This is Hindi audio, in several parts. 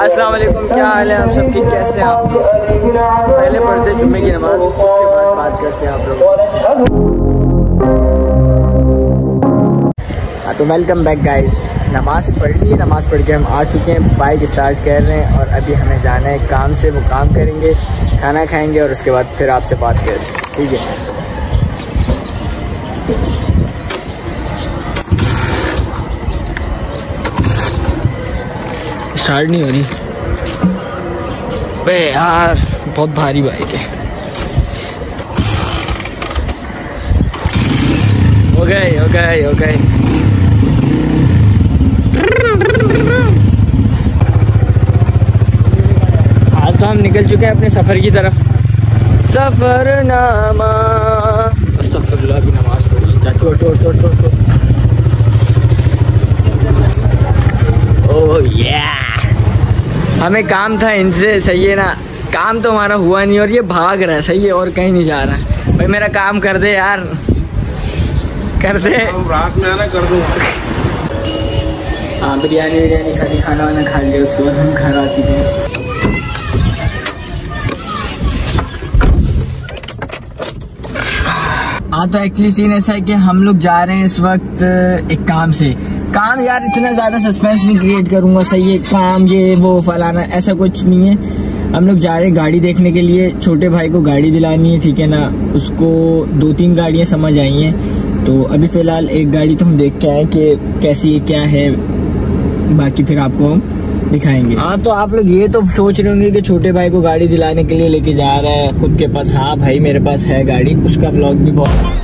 अस्सलाम वालेकुम, क्या हाल है आप सबकी, कैसे हैं आप लोग। पहले पढ़ते जुम्मे की नमाज, उसके बाद बात करते हैं आप लोग। हाँ तो वेलकम बैक गाइस। नमाज पढ़ ली, नमाज पढ़ के हम आ चुके हैं, बाइक स्टार्ट कर रहे हैं और अभी हमें जाना है काम से। वो काम करेंगे, खाना खाएंगे और उसके बाद फिर आपसे बात करेंगे, ठीक है। स्टार्ट नहीं हो रही बे यार, बहुत भारी बाइक है। हो गए आज तो हम निकल चुके हैं अपने सफर की तरफ। सफरनामा, अस्तगफिरुल्लाह की नमाज पढ़ी चाचू। ओह या, हमें काम था इनसे, सही है ना। काम तो हमारा हुआ नहीं और ये भाग रहा है, सही है, और कहीं नहीं जा रहा है। भाई मेरा काम कर दे यार, कर दे। रात में आना कर दूँगा। हाँ बिरयानी खाली, खाना वाना खा लिया, उसके बाद हम घर आ चुके हैं। हाँ तो एक्चुअली सीन ऐसा है कि हम लोग जा रहे हैं इस वक्त एक काम से। काम यार इतना ज़्यादा सस्पेंस नहीं क्रिएट करूँगा, सही है। काम ये वो फलाना ऐसा कुछ नहीं है। हम लोग जा रहे हैं गाड़ी देखने के लिए। छोटे भाई को गाड़ी दिलानी है, ठीक है ना। उसको 2-3 गाड़ियाँ समझ आई हैं, तो अभी फ़िलहाल एक गाड़ी तो हम देख के आए कि कैसी है क्या है, बाकी फिर आपको हम दिखाएंगे। हाँ तो आप लोग ये तो सोच रहे होंगे कि छोटे भाई को गाड़ी दिलाने के लिए लेके जा रहा है खुद के पास। हाँ भाई मेरे पास है गाड़ी, उसका व्लॉग भी बहुत।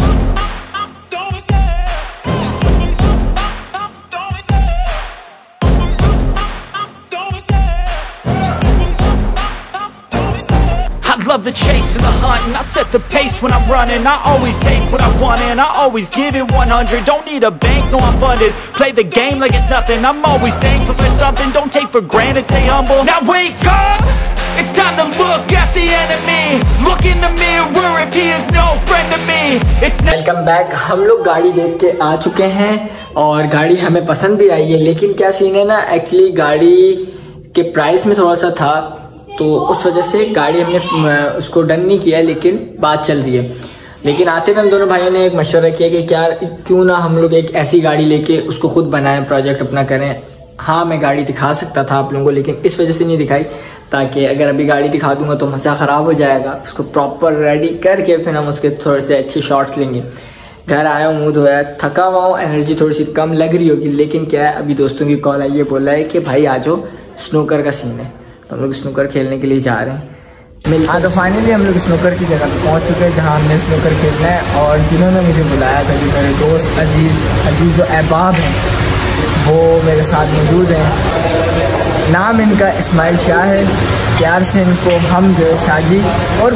Love the chase and the hunt, and I set the pace when I'm running. I always take what I want and I always give it 100. Don't need a bank, no I'm funded. Play the game like it's nothing. I'm always thankful for something. Don't take for granted, stay humble. Now wake up, it's time to look at the enemy. Look in the mirror if he is no friend to me. It's welcome back. हम लोग गाड़ी देख के आ चुके हैं और गाड़ी हमें पसंद भी आई है, लेकिन क्या सीन है ना, एक्चुअली गाड़ी के प्राइस में थोड़ा सा था, तो उस वजह से गाड़ी हमने उसको डन नहीं किया, लेकिन बात चल रही है। लेकिन आते हुए हम दोनों भाइयों ने एक मशवरा किया कि क्या क्यों ना हम लोग एक ऐसी गाड़ी लेके उसको खुद बनाएं, प्रोजेक्ट अपना करें। हाँ मैं गाड़ी दिखा सकता था आप लोगों को, लेकिन इस वजह से नहीं दिखाई, ताकि अगर अभी गाड़ी दिखा दूंगा तो मज़ा ख़राब हो जाएगा। उसको प्रॉपर रेडी करके फिर हम उसके थोड़े से अच्छे शॉट्स लेंगे। घर आया हूँ, मुँह धोया, थका हुआ हूँ, एनर्जी थोड़ी सी कम लग रही होगी, लेकिन क्या है अभी दोस्तों की कॉल आई है, बोला है कि भाई आ जाओ, स्नूकर का सीन है, हम लोग स्नूकर खेलने के लिए जा रहे हैं। हाँ तो फाइनली हम लोग स्नूकर की जगह पे पहुंच चुके हैं जहां हमने स्नूकर खेलना है। और जिन्होंने मुझे बुलाया था, जो मेरे दोस्त अजीज जो अहबाब हैं, वो मेरे साथ मौजूद हैं। नाम इनका इस्माइल शाह है, प्यार से इनको हम जो शाहजी और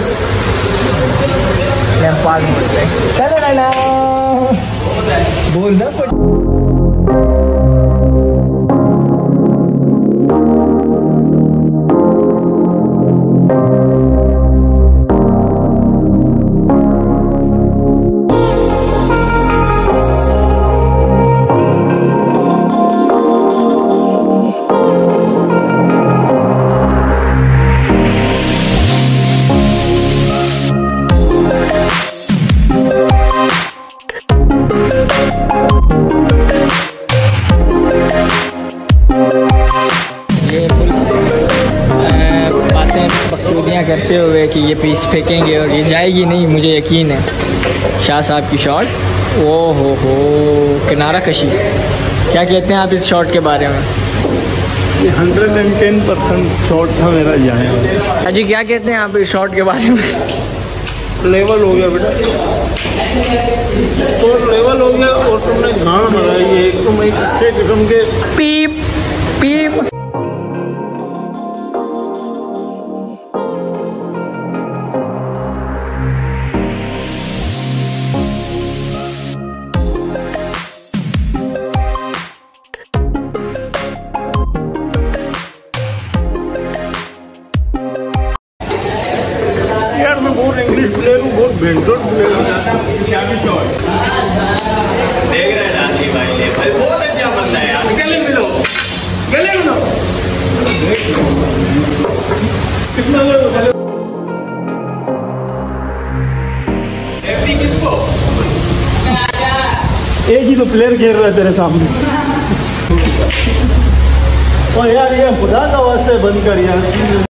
नेपाल बोलते हैं। बोलना बकचोदियाँ करते हुए कि ये पीस फेंकेंगे और ये जाएगी नहीं, मुझे यकीन है। शाह साहब की शॉट, ओ हो किनारा कशी। क्या कहते हैं आप इस शॉट के बारे में? 110% शॉट था मेरा जाए। अजी क्या कहते हैं आप इस शॉट के बारे में? लेवल हो गया बेटा, तो लेवल हो गया और तुमने गाना बनाई है एक, तुम एक अच्छे किस्म के पीप पीप। बहुत इंग्लिश प्लेयर हूँ, बहुत बेहतर प्लेयर हूँ। देख रहे हैं भाई, बहुत अच्छा बंदा है यार। गले मिलो, गले मिलो। एक ही तो प्लेयर खेल रहा है तेरे सामने। ओ यार ये खुदा का वास्ते बंद कर यार।